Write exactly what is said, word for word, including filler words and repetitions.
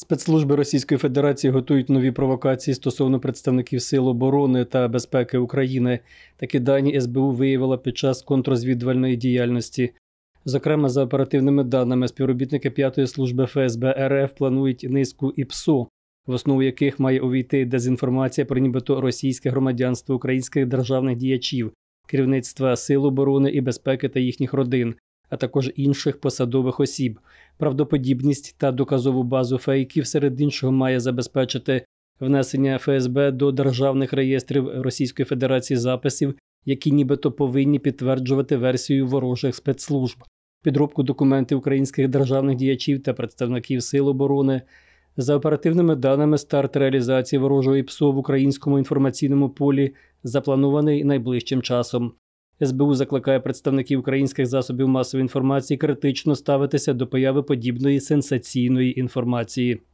Спецслужби Російської Федерації готують нові провокації стосовно представників Сил оборони та безпеки України. Такі дані ес бе у виявила під час контррозвідувальної діяльності. Зокрема, за оперативними даними, співробітники п'ятої служби еф ес бе ер еф планують низку ІПСО, в основу яких має увійти дезінформація про нібито російське громадянство українських державних діячів, керівництва Сил оборони і безпеки та їхніх родин, а також інших посадових осіб. Правдоподібність та доказову базу фейків, серед іншого, має забезпечити внесення еф ес бе до державних реєстрів Російської Федерації записів, які нібито повинні підтверджувати версію ворожих спецслужб, підробку документів українських державних діячів та представників Сил оборони. За оперативними даними, старт реалізації ворожого ІПСО в українському інформаційному полі запланований найближчим часом. ес бе у закликає представників українських засобів масової інформації критично ставитися до появи подібної сенсаційної інформації.